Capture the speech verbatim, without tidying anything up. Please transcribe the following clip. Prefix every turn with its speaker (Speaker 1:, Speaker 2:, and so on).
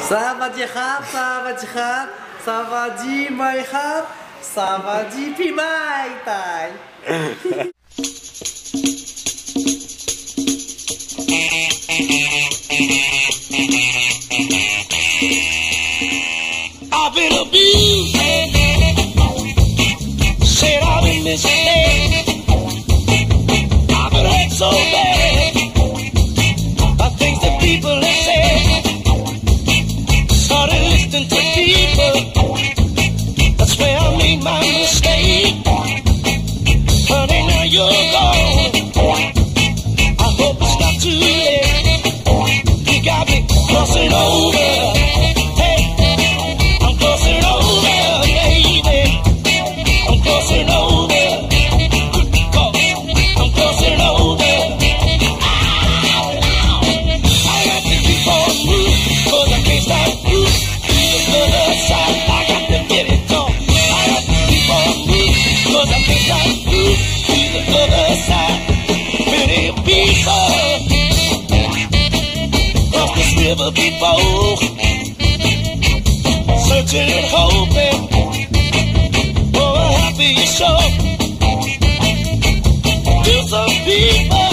Speaker 1: สวัสดีครับสวัสดีครับสวัสดีไหมครับสวัสดีพี่ไม้ตาย
Speaker 2: I've been abused, said I've been misled, I've been hurt so bad by things that people have said. Started listening to people, that's where I made my mistake. Honey, now you're gone, I hope it's not too late. You got me crossing over. River people searching and hoping for a happier shore. There's some people